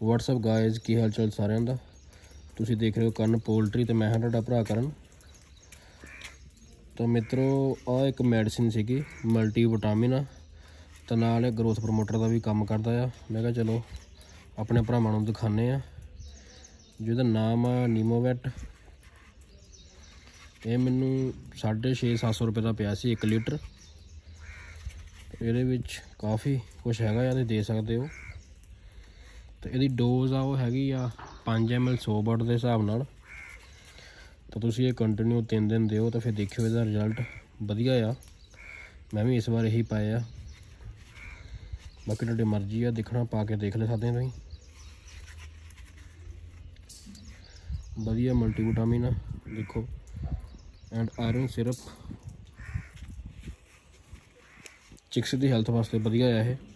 What's up guys की हाल चाल सारिਆਂ ਦਾ। ਤੁਸੀਂ देख रहे हो ਕਰਨ पोल्ट्री तो मैं हाँ ਤੁਹਾਡਾ ਭਰਾ ਕਰਨ। तो मित्रों आ एक मैडिसिन सीगी मल्टी विटामिन तो नाल ग्रोथ प्रमोटर का भी काम करता है। मैं कहा चलो अपने भरावां नूं दिखाने आ। जिहदा नाम आ नीमोवेट। ये मैनू 650-700 रुपये का पिया सी 1 लीटर। ये काफ़ी कुछ हैगा या दे सकते हो। तो यदी डोज आ वो हैगी आ 5 ml 100 वाट के हिसाब नाल। तो तुसीं ये कंटिन्यू 3 दिन दिओ तो फिर देखियो इसदा रिजल्ट वधिया आ। मैं भी इस बार यही पाया। बाकी तुहाडी मर्जी आ, देखना पा के देख ले सकते तुसीं। वधिया मल्टी विटामिन आ देखो एंड आयरन सिरप चिक्स की हैल्थ वास्ते वधिया है।